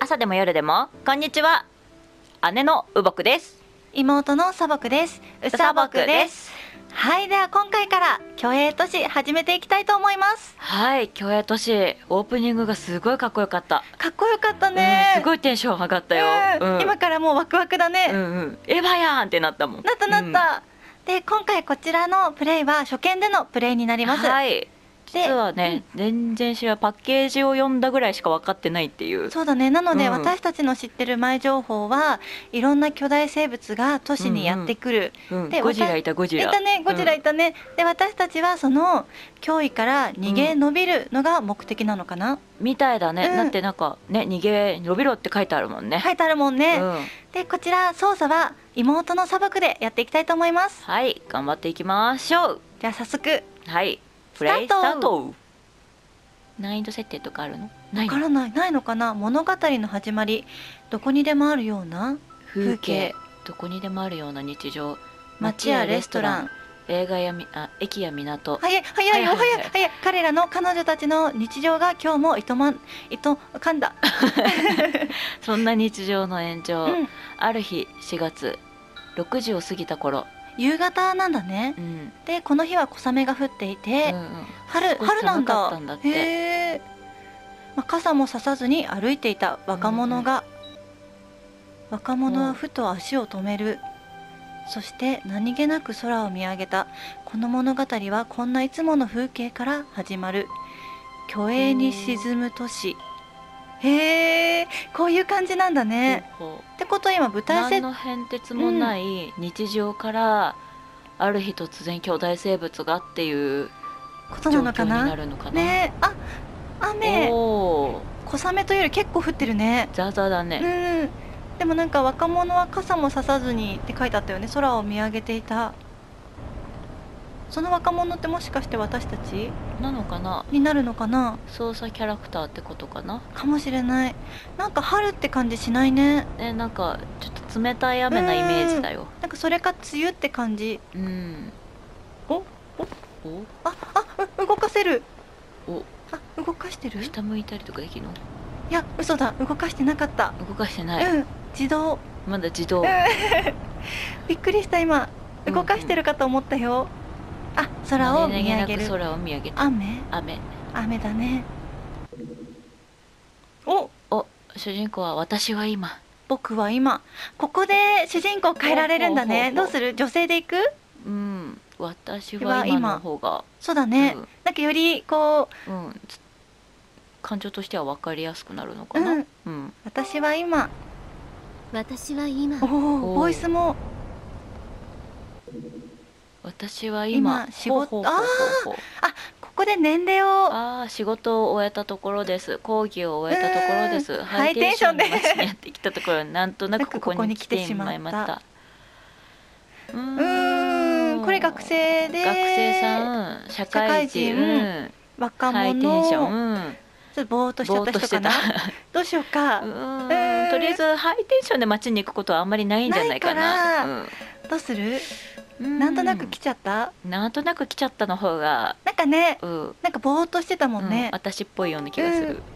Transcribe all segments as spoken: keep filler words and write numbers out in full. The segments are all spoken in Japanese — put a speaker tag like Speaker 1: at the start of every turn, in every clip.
Speaker 1: 朝でも夜でもこんにちは。姉のうぼくです。
Speaker 2: 妹のさぼくです。うさぼくです。はい、では今回から虚栄都市始めていきたいと思います。
Speaker 1: はい、虚栄都市オープニングがすごいかっこよかった。
Speaker 2: かっこよかったね、
Speaker 1: うん、すごいテンション上がったよ、
Speaker 2: うんうん、今からもうワクワクだね、
Speaker 1: うんうん、エヴァやんってなったもん。
Speaker 2: なったなった、うん、で今回こちらのプレイは初見でのプレイになります。
Speaker 1: はい、実はね、うん、全然知らパッケージを読んだぐらいしか分かってないっていう。
Speaker 2: そうだね、なので、うん、私たちの知ってる前情報はいろんな巨大生物が都市にやってくる、
Speaker 1: うんうん、でゴジラいたゴジラ
Speaker 2: いたねゴジラいたね、うん、で私たちはその脅威から逃げ延びるのが目的なのかな、うん、
Speaker 1: みたいだね、うん、だってなんかね逃げ延びろって書いてあるもんね。
Speaker 2: 書いてあるもんね、うん、でこちら操作は妹の砂漠でやっていきたいと思います。
Speaker 1: はい、頑張っていきましょう。
Speaker 2: じゃあ早速、
Speaker 1: はいプレイスタート。難易度設定とかあるの？ないの？
Speaker 2: わからない、ないのかな。物語の始まり、どこにでもあるような
Speaker 1: 風景、どこにでもあるような日常、街やレストラン、映画やみあ駅や港。
Speaker 2: 早い早いよ早い早い。彼らの彼女たちの日常が今日もいとまいとかんだ
Speaker 1: そんな日常の延長、うん、ある日しがつろくじを過ぎた頃、
Speaker 2: 夕方なんだね、うん、でこの日は小雨が降っていて、うんうん、春春なんだ。
Speaker 1: んだって。
Speaker 2: へー、まあ、傘もささずに歩いていた若者が、うんうん、若者はふと足を止める。そして何気なく空を見上げた。この物語はこんないつもの風景から始まる。虚栄に沈む都市。へえ、こういう感じなんだね。ってことは今舞台
Speaker 1: 設定何の変哲もない日常から、うん、ある日突然巨大生物がっていう
Speaker 2: ことなのかな。
Speaker 1: 状況になるのかな。
Speaker 2: ね、あ、雨。小雨というより結構降ってるね。
Speaker 1: ザーザーだね。
Speaker 2: うん。でもなんか若者は傘もささずにって書いてあったよね。空を見上げていた。その若者ってもしかして私たち
Speaker 1: なのかな、
Speaker 2: になるのかな。
Speaker 1: 操作キャラクターってことかな。
Speaker 2: かもしれない。なんか春って感じしないね。
Speaker 1: ね、なんかちょっと冷たい雨なイメージだよ。
Speaker 2: なんかそれか梅雨って感じ。
Speaker 1: うん。
Speaker 2: おおおああ、動かせる。
Speaker 1: お
Speaker 2: あ、動かしてる。
Speaker 1: 下向いたりとかできるの？
Speaker 2: いや、嘘だ、動かしてなかった。
Speaker 1: 動かしてない。
Speaker 2: うん、自動。
Speaker 1: まだ自動。
Speaker 2: びっくりした、今動かしてるかと思ったよ。うんうん、あ、空を見上げる。
Speaker 1: 空を見上げて。
Speaker 2: 雨。
Speaker 1: 雨。
Speaker 2: 雨だね。お、
Speaker 1: お、主人公は私は今。
Speaker 2: 僕は今。ここで主人公変えられるんだね。どうする？女性でいく？
Speaker 1: うん、私は今の方が。
Speaker 2: そうだね。うん、なんかよりこう、うん、
Speaker 1: 感情としては分かりやすくなるのかな。うん
Speaker 2: うん、私は今。
Speaker 3: 私は今。
Speaker 2: おお、ボイスも。
Speaker 1: 私は今
Speaker 2: 仕事。ああ、ここで年齢を。
Speaker 1: ああ、仕事を終えたところです。講義を終えたところです。
Speaker 2: ハイテンションで
Speaker 1: やってきたところ、なんとなくここに来てしまいました。
Speaker 2: うーん、これ学生で。
Speaker 1: 学生さん、社会人、
Speaker 2: 若者。
Speaker 1: ハイテンション。
Speaker 2: ちょっとぼーっとしちゃった人かな。どうしようか。
Speaker 1: うん、とりあえずハイテンションで街に行くことはあんまりないんじゃないかな。
Speaker 2: どうする？なんとなく来ちゃった。
Speaker 1: なんとなく来ちゃったの方が
Speaker 2: なんかね、なんかぼーっとしてたもんね。
Speaker 1: 私っぽいような気がする。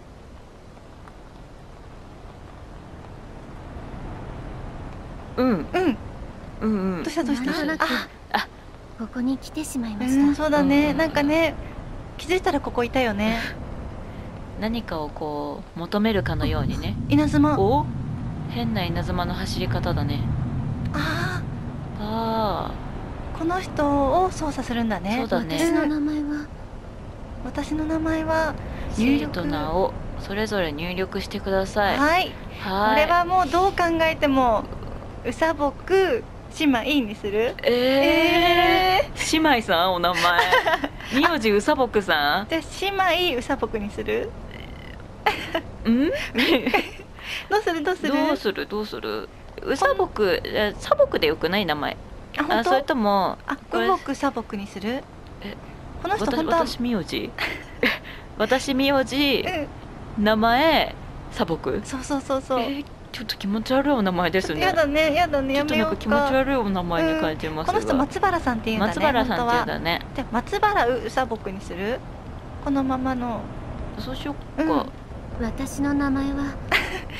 Speaker 1: うんうんうんうん。
Speaker 2: どうしたどうした。
Speaker 3: ああ、ここに来てしまいました。
Speaker 2: そうだね、なんかね、気づいたらここいたよね。
Speaker 1: 何かをこう求めるかのようにね。
Speaker 2: 稲妻。
Speaker 1: お、変な稲妻の走り方だね。
Speaker 2: あ
Speaker 1: あ、
Speaker 2: この人を操作するんだね。
Speaker 1: そうだね。
Speaker 3: 私の名前は。
Speaker 2: 私の名前は。
Speaker 1: 生と名をそれぞれ入力してください。
Speaker 2: はい。これはもうどう考えてもうさぼく姉妹にする。
Speaker 1: えー、姉妹さんお名前。名字うさぼくさん。
Speaker 2: じゃあ姉妹うさぼくにする。
Speaker 1: ん？
Speaker 2: どうするどうする
Speaker 1: どうするどうする。うさぼく、さぼくでよくない名前。
Speaker 2: あ、本当？
Speaker 1: それとも、
Speaker 2: あ、うぼくさぼくにする。
Speaker 1: え、
Speaker 2: この人本当は
Speaker 1: 私名字。私名字、名前さぼく。
Speaker 2: そうそうそうそう。
Speaker 1: ちょっと気持ち悪いお名前ですね。
Speaker 2: やだね、やだね、やめようか。
Speaker 1: ちょっとなんか気持ち悪いお名前に感じますが。
Speaker 2: この人松原さんっていうんだね。
Speaker 1: 松原さんっていうんだね。
Speaker 2: じゃ松原うさぼくにする。このままの。
Speaker 1: そうしよっか。
Speaker 3: 私の名前は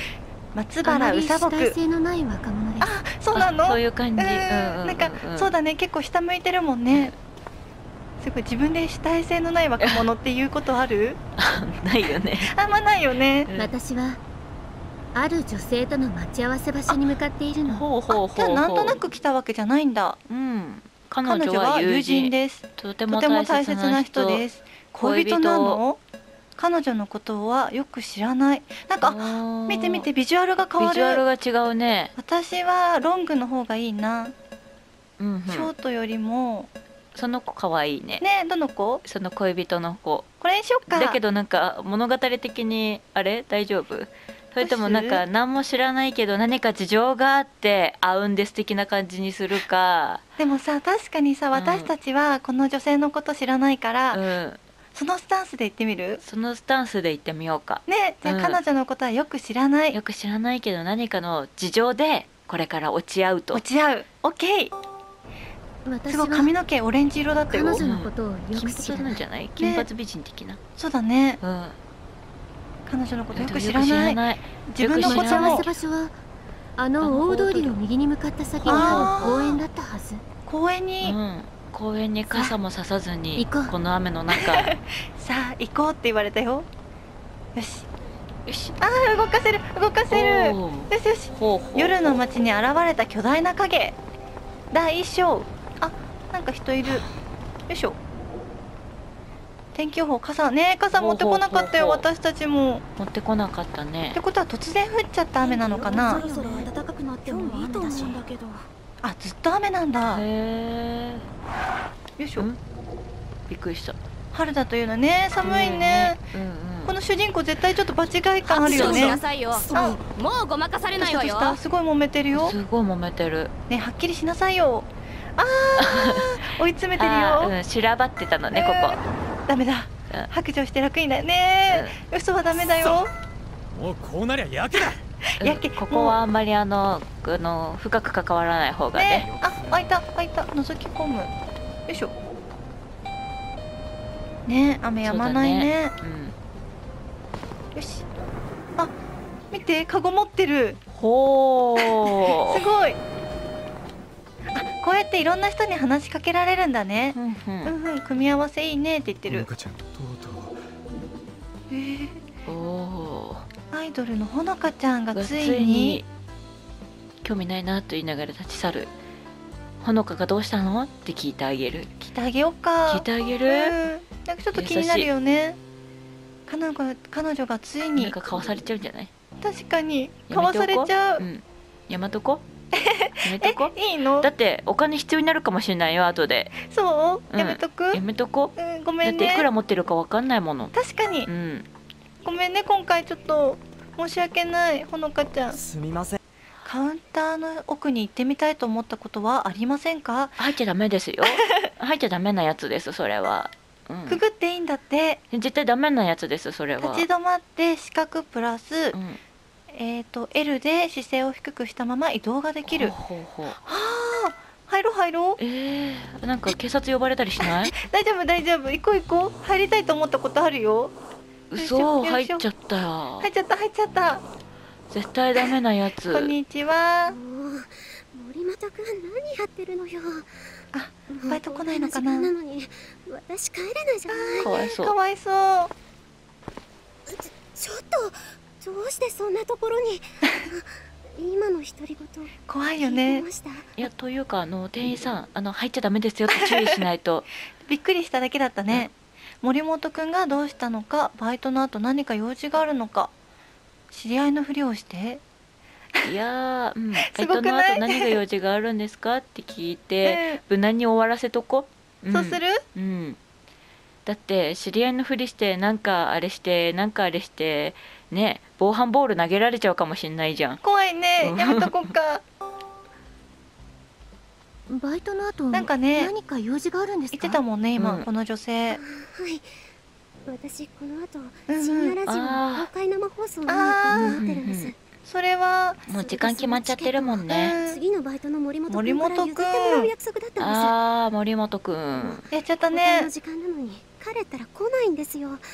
Speaker 2: 松
Speaker 3: あまり主
Speaker 2: 原うさぼく。
Speaker 3: 体性のない若者です。
Speaker 2: あ、そうなの？
Speaker 1: そういう感じ。
Speaker 2: うんなんかそうだね、結構下向いてるもんね。すごい自分で主体性のない若者っていうことある？
Speaker 1: ないよね。
Speaker 2: あんまないよね。
Speaker 1: うん
Speaker 3: 私はある女性との待ち合わせ場所に向かっているの。
Speaker 1: ほうほうほうほう。
Speaker 2: じゃあなんとなく来たわけじゃないんだ。
Speaker 1: うん。彼
Speaker 2: 彼女
Speaker 1: 女は
Speaker 2: は友
Speaker 1: 友人
Speaker 2: 人です。
Speaker 1: とて
Speaker 2: とても
Speaker 1: も大
Speaker 2: 大切な
Speaker 1: 切な人
Speaker 2: 人です。恋人なの？彼女のことはよく知らない。なんかあ見て見てビジュアルが変わ
Speaker 1: ビジュアル
Speaker 2: る。
Speaker 1: が違うね。
Speaker 2: 私はロングの方がいいな。
Speaker 1: うんうん
Speaker 2: ショートよりも
Speaker 1: その子可愛いね。
Speaker 2: ね、どの子？
Speaker 1: その恋人の子。
Speaker 2: これにしよっか。
Speaker 1: だけどなんか物語的にあれ大丈夫？それともなんか何も知らないけど何か事情があって会うんです的な感じにするか。
Speaker 2: でもさ、確かにさ、
Speaker 1: うん
Speaker 2: 私たちはこの女性のこと知らないから、
Speaker 1: うん。
Speaker 2: そのスタンスで言ってみる？
Speaker 1: そのスタンスで行ってみようか。
Speaker 2: ね、じゃあ
Speaker 1: うん
Speaker 2: 彼女のことはよく知らない。
Speaker 1: よく知らないけど何かの事情でこれから落ち合うと。
Speaker 2: 落ち合う。オッケー。
Speaker 3: 私
Speaker 2: すごい髪
Speaker 3: は
Speaker 2: の毛オレンジ色だったよ。
Speaker 3: 彼女のことをよ
Speaker 1: 金
Speaker 3: く知らなんい。
Speaker 1: 髪なじゃない？金髪美人的な。
Speaker 2: そうだね。
Speaker 1: うん。
Speaker 2: 彼女のことよく
Speaker 1: よく
Speaker 2: 知らない。
Speaker 1: ない。
Speaker 2: 自分のことも
Speaker 3: 待ち合わせ場所はあの大通りを右に向かった先にある公園だったはず。
Speaker 2: 公園に、
Speaker 1: うん。公園に傘もささずに
Speaker 3: 行こう
Speaker 1: この雨の中。
Speaker 2: さあ行こうって言われたよ。よし。
Speaker 1: よし。
Speaker 2: ああ動かせる動かせる。
Speaker 1: お
Speaker 2: よ
Speaker 1: ー
Speaker 2: しよし。
Speaker 1: ほうほう。
Speaker 2: 夜の街に現れた巨大な影。第一章。あ、なんか人いる。よいしょ。天気予報傘ね、傘持ってこなかったよ。
Speaker 1: ほうほうほう
Speaker 2: 私たちも。
Speaker 1: 持ってこなかったね
Speaker 2: って。ことは突然降っちゃった雨なのかな。
Speaker 4: そろそろ暖かくなってもいいと思うんだけど。
Speaker 2: あ、ずっと雨なんだ。よ
Speaker 1: へ
Speaker 2: いしょ。
Speaker 1: え。うん。びっくりした。
Speaker 2: 春だというのね、寒いね。
Speaker 1: うんうん。
Speaker 2: この主人公絶対ちょっと場違い感あるよね。
Speaker 4: しなさいよ。
Speaker 2: あ、
Speaker 4: もうごまかされないわよ。
Speaker 2: どうしたどうしたすごい揉めてるよ。
Speaker 1: すごい揉めてる。
Speaker 2: ね、はっきりしなさいよ。あー追い詰めてるよ。
Speaker 1: あーうん、修羅場ってたのね、ここ。
Speaker 2: ダメだ。
Speaker 1: うん
Speaker 2: 白状して楽になるね。嘘はダメだよ。
Speaker 5: もうこうなりゃやけだ。
Speaker 1: うん
Speaker 2: やけ
Speaker 1: ここはあんまりあの、あの深く関わらない方が
Speaker 2: ね
Speaker 1: ね。、
Speaker 2: あ、開いた開いた。覗き込む。よいしょ。ね、雨止まないね。
Speaker 1: うん。
Speaker 2: よし。あ、見て、カゴ持ってる。
Speaker 1: ほー。
Speaker 2: すごい。あ、こうやっていろんな人に話しかけられるんだね。
Speaker 1: うんう。
Speaker 2: うんんうん、組み合わせいいねって言ってる。
Speaker 5: ほのかちゃんとうとう
Speaker 2: えー、
Speaker 1: おお。
Speaker 2: アイドルのほのかちゃんが
Speaker 1: が
Speaker 2: ついに。
Speaker 1: 興味ないなと言いながら立ち去る。ほのかがどうしたのって聞いてあげる。
Speaker 2: 来てあげようか。
Speaker 1: 聞いてあげ
Speaker 2: う
Speaker 1: る。
Speaker 2: ん、なんかちょっと気になるよね。彼女が彼女がつい
Speaker 1: なん
Speaker 2: に
Speaker 1: かかわされちゃうんじゃない？
Speaker 2: 確かに
Speaker 1: や
Speaker 2: かわされ
Speaker 1: めておこ
Speaker 2: ちゃう。
Speaker 1: うん。やめとこ。やめとこ。
Speaker 2: え、いいの
Speaker 1: だ？ってお金必要になるかもしれないよ後で。
Speaker 2: そう？
Speaker 1: うん
Speaker 2: やめとく？
Speaker 1: やめとこ。
Speaker 2: うん、ご
Speaker 1: だ
Speaker 2: めんね。
Speaker 1: っていくら持ってるかわかんないもの。
Speaker 2: 確かに
Speaker 1: う。ん。
Speaker 2: ごめんね、今回ちょっと申し訳ないほのかちゃん。
Speaker 5: すみません。
Speaker 2: カウンターの奥に行ってみたいと思ったことはありませんか？
Speaker 1: 入っちゃダメですよ。入っちゃダメなやつですそれは。うん
Speaker 2: くぐっていいんだって。
Speaker 1: 絶対ダメなやつですそれは。
Speaker 2: 立ち止まって四角プラス、
Speaker 1: うん。
Speaker 2: えっと L で姿勢を低くしたまま移動ができる。は
Speaker 1: ほうほうほう。
Speaker 2: あ、入ろう入ろう。
Speaker 1: えー、なんか警察呼ばれたりしない？
Speaker 2: 大丈夫大丈夫、行こう行こう。入りたいと思ったことあるよ。
Speaker 1: 嘘、
Speaker 2: よいしょ
Speaker 1: 入っちゃったよ
Speaker 2: 入。っちゃった入っちゃった。
Speaker 1: 絶対ダメなやつ。
Speaker 2: こんにちは。
Speaker 3: もう森本くん何やってるのよ。
Speaker 2: あ、バイト来ないのかな。
Speaker 3: もうこんな時間なのに私帰れないじゃない。
Speaker 1: かわいそう。
Speaker 2: かわいそう。
Speaker 3: ちょっとどうしてそんなところに今の独り言
Speaker 2: 怖いよ
Speaker 3: 聞いて
Speaker 2: ね
Speaker 3: ま。した。
Speaker 1: いやというかあの店員さんあの入っちゃダメですよって注意しないと。
Speaker 2: びっくりしただけだったね。森本くんがどうしたのか、バイトの後何か用事があるのか、知り合いのふりをして。
Speaker 1: いやー、うん、バ
Speaker 2: す
Speaker 1: イトの
Speaker 2: ごくない
Speaker 1: 後何が用事があるんですかって聞いて、無難に終わらせとこ。ん
Speaker 2: そうする？
Speaker 1: うん。だって知り合いのふりしてなんかあれしてなんかあれしてね防犯ボール投げられちゃうかもしんないじゃん。
Speaker 2: 怖いね。やめとこっか。
Speaker 3: バイトの後
Speaker 2: なんかね
Speaker 3: 何か用事があるんですか？
Speaker 2: 言ってたもんね今、
Speaker 1: うん
Speaker 2: この女性。
Speaker 3: はい。私この後
Speaker 2: うんうん
Speaker 3: 深夜ラジオの
Speaker 1: あー
Speaker 3: 公開生放送を見に
Speaker 2: あー
Speaker 3: 行こうと思ってるんです。
Speaker 2: それは
Speaker 1: もう時間決まっちゃってるもんね。
Speaker 2: うん
Speaker 3: 次のバイトの森本
Speaker 2: 森
Speaker 3: 君から
Speaker 2: 本
Speaker 3: 譲ってもらう約束だったんです。
Speaker 1: あー森本くん。
Speaker 2: やっちゃった
Speaker 3: 交代の
Speaker 2: ね。
Speaker 3: 時間なのに彼ったら来ないんですよ。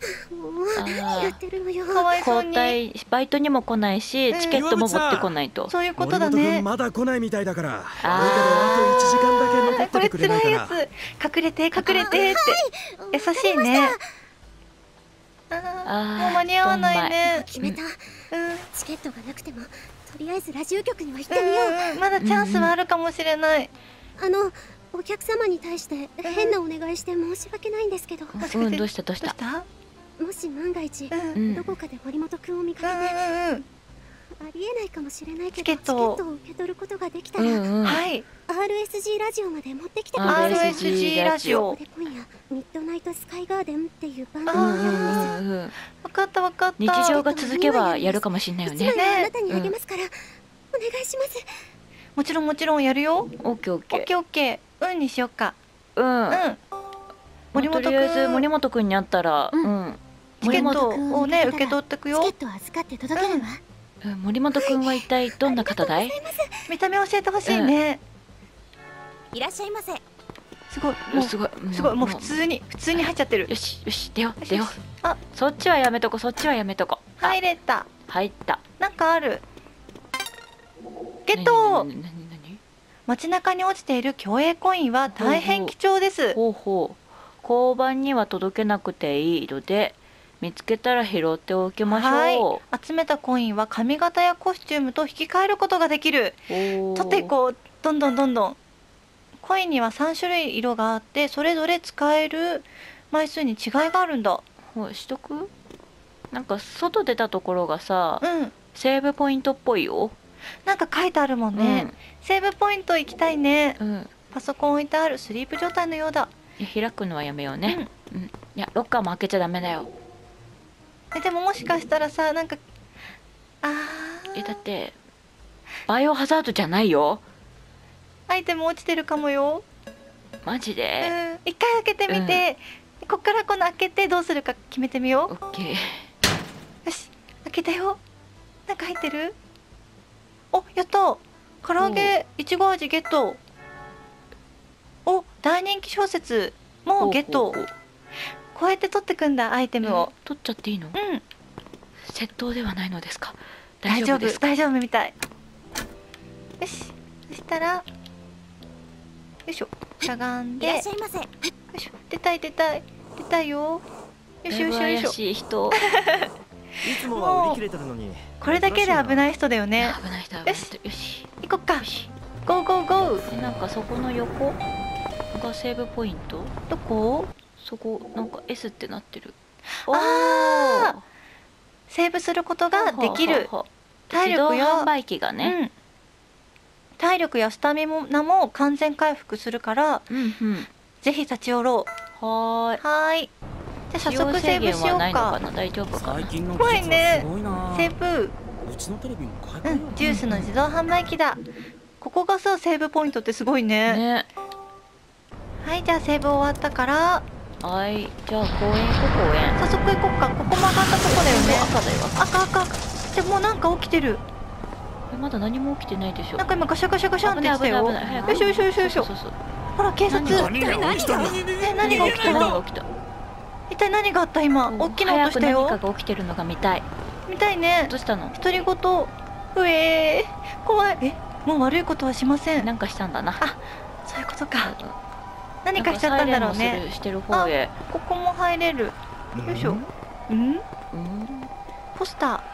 Speaker 3: もう何やってるのよ。
Speaker 2: かわいそう
Speaker 1: 交
Speaker 2: に。
Speaker 1: 代バイトにも来ないし、
Speaker 2: うん
Speaker 1: チケットも持ってこないと。
Speaker 2: そういうことだ
Speaker 5: 森本君
Speaker 2: ね。
Speaker 5: まだ来ないみたいだから。
Speaker 1: あー
Speaker 5: だけどあといちじかんだけ残ってて
Speaker 2: これ
Speaker 5: くれないか
Speaker 2: 辛いや
Speaker 5: な。
Speaker 2: つ。隠れて隠れてって優しいね。あー
Speaker 1: あー
Speaker 2: もう間に合わないね。
Speaker 3: 決めた。
Speaker 2: うん
Speaker 3: チケットがなくてもとりあえずラジオ局には行って
Speaker 2: うん
Speaker 3: みよう。
Speaker 2: うんうんまだチャンスはあるかもしれない。
Speaker 3: あのお客様に対して変なお願いして申し訳ないんですけど、
Speaker 1: うん、どうしたどうし
Speaker 2: どうしたた？
Speaker 3: もし万が一
Speaker 2: うんうん
Speaker 1: うん
Speaker 3: どこかで森本くんを見かけて、
Speaker 2: うんうん
Speaker 3: ありえないかもしれないけど
Speaker 2: チケットを
Speaker 3: チケットを受け取ることができたら、
Speaker 1: うんうん。
Speaker 2: はい
Speaker 3: アールエスジー ラジオまで持ってきてくだ
Speaker 1: アール
Speaker 3: さい。
Speaker 1: エスジー ラジオ
Speaker 3: ここで今夜ミッドナイトスカイガーデンっていう番
Speaker 2: あ
Speaker 3: 組を
Speaker 1: うんうん
Speaker 3: やるんです。
Speaker 1: うんうん。
Speaker 2: わかったわかった。
Speaker 1: 日常が続けばやるかもしんないよね。
Speaker 3: 一枚あなたにあげますから、お願いします。
Speaker 2: もちろんもちろんやるよ。
Speaker 1: オッケーオッ
Speaker 2: オッ
Speaker 1: ケ
Speaker 2: ケーオッケー。うんにしよっか。
Speaker 1: ー。うん。
Speaker 2: うん。森本
Speaker 1: とりあえず
Speaker 2: くん
Speaker 1: 森本くんに会ったら、
Speaker 3: う
Speaker 1: うんん。
Speaker 2: チケッ
Speaker 1: 森本
Speaker 2: トをね受け取ってくよ
Speaker 3: チケッ。ト預かって届けるわ。
Speaker 1: うん森本くんは一体どんな方だい？
Speaker 2: 見た目教えてほしいね。
Speaker 3: いらっしゃいませ。
Speaker 2: すごいもう
Speaker 1: すごい。
Speaker 2: すごいもう普通に普通に入っちゃってる
Speaker 1: よ。しよし出よう
Speaker 2: よし
Speaker 1: 出よう。
Speaker 2: あ
Speaker 1: そっちはやめとこそっちはやめとこ。あ
Speaker 2: 入れた。
Speaker 1: 入った。
Speaker 2: なんかある。ゲット。
Speaker 1: なになになになに
Speaker 2: 街中に落ちている競泳コインは大変貴重です。
Speaker 1: ほうほう。交番には届けなくていいので見つけたら拾っておきましょう。
Speaker 2: はい。集めたコインは髪型やコスチュームと引き換えることができる。
Speaker 1: おー
Speaker 2: 取っていこう。どんどんどんどん。コインにはさん種類色があってそれぞれ使える枚数に違いがあるんだ。
Speaker 1: ほうしとく？なんか外出たところがさ、
Speaker 2: うん。
Speaker 1: セーブポイントっぽいよ。
Speaker 2: なんか書いてあるもんね。セーブポイント行きたいね。
Speaker 1: うん。うん。
Speaker 2: パソコン置いてあるスリープ状態のようだ。
Speaker 1: いや開くのはやめようね。うん。いやロッカーも開けちゃダメだよ。
Speaker 2: えでももしかしたらさなんかあ
Speaker 1: えだっ
Speaker 2: ー
Speaker 1: てバイオハザードじゃないよ。
Speaker 2: アイテム落ちてるかもよ。
Speaker 1: マジ
Speaker 2: う
Speaker 1: で。
Speaker 2: ん。一回開けてみて、こっからこの開けてどうするか決めてみよ
Speaker 1: オッケー。
Speaker 2: う。よし開けたよ。なんか入ってる？おやった。唐揚げいちご味ゲット。お大人気小説もうゲット。
Speaker 1: ほうほうほう
Speaker 2: こうやって取ってくんだアイテムを。
Speaker 1: 取っちゃっていいの？
Speaker 2: うん。
Speaker 1: 窃盗ではないのですか？
Speaker 2: 大丈夫
Speaker 1: 大丈夫ですか？
Speaker 2: 大丈夫みたい。よしそしたらよいしょしゃがんでよ
Speaker 3: いらっしゃいませ。
Speaker 2: いしょ出たい出たい出たいよ。よし
Speaker 1: だいぶ怪
Speaker 2: よしよいしょ。
Speaker 1: しい人。
Speaker 5: いつもは売り切れてるのに。
Speaker 2: これだけで危
Speaker 5: い。
Speaker 2: ない人だよね。
Speaker 1: 危ない人危ない
Speaker 2: よし
Speaker 1: 人。よし。
Speaker 2: 行こっか
Speaker 1: よ。し。
Speaker 2: ゴーゴーゴー。
Speaker 1: でなんかそこの横がセーブポイント。
Speaker 2: どこ？
Speaker 1: そこなんか エス ってなってる。
Speaker 2: あーセーブすることができる。
Speaker 1: ははは
Speaker 2: 体
Speaker 1: 自動
Speaker 2: 力や
Speaker 1: 販売機がね。
Speaker 2: うん。体力やスタミナも完全回復するから
Speaker 1: うんうん。
Speaker 2: ぜひ立ち寄ろう。
Speaker 1: はーい。
Speaker 2: はーい。じゃあ早
Speaker 1: 使用
Speaker 2: 速セ
Speaker 1: 制限
Speaker 2: ーブしよう
Speaker 1: はないのか
Speaker 2: か。
Speaker 1: な。大丈夫かな
Speaker 5: 最。近の
Speaker 2: 怖いね
Speaker 5: すごいな。
Speaker 2: セーブ。
Speaker 5: うちのテレビも買い替えよ
Speaker 2: うん。ジュースの自動販売機だ。ここがさセーブポイントってすごいね。
Speaker 1: ね。
Speaker 2: はいじゃあセーブ終わったから
Speaker 1: はい。じゃあ公園行こう公園。
Speaker 2: 早速行こっか。ここ曲がったとこだよね。
Speaker 1: 赤だよ。
Speaker 2: 赤赤赤。でもうなんか起きてる。
Speaker 1: えまだ何も起きてないでしょ。
Speaker 2: なんか今ガシャガシャガシャンって言ってたよ。
Speaker 1: 危ない危ない危ない。
Speaker 2: よいしょよいしょよいしょよいしょ
Speaker 1: そうそうそう。
Speaker 2: ほら警察。
Speaker 1: 何
Speaker 5: 何が起きたの？
Speaker 2: え何が起きたの？
Speaker 1: 何が起きた？
Speaker 2: 一体何があった今？大きな音した
Speaker 1: 早く何
Speaker 2: よ。
Speaker 1: かが起きてるのが見たい。
Speaker 2: 見たいね
Speaker 1: ど。うしたの？
Speaker 2: 独り言。うえー怖い。えもう悪いことはしません。
Speaker 1: なんかしたんだな。
Speaker 2: あそういうことか。
Speaker 1: うん
Speaker 2: 何かしちゃったんだろうね。
Speaker 1: なんかサイレンもするしてる方へ。
Speaker 2: ここも入れる。よいしょ。うん？
Speaker 1: うん。
Speaker 2: ポスタ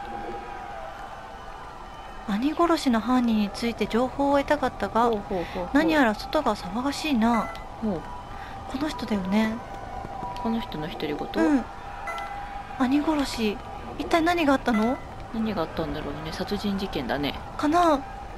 Speaker 2: ー。兄殺しの犯人について情報を得たかったが
Speaker 1: ほうほうほうほう。
Speaker 2: 何やら外が騒がしいな。
Speaker 1: ほう
Speaker 2: この人だよね。
Speaker 1: この人の独り言。
Speaker 2: うん。兄殺し一体何があったの
Speaker 1: 何があったんだろうね。殺人事件だね。
Speaker 2: かな。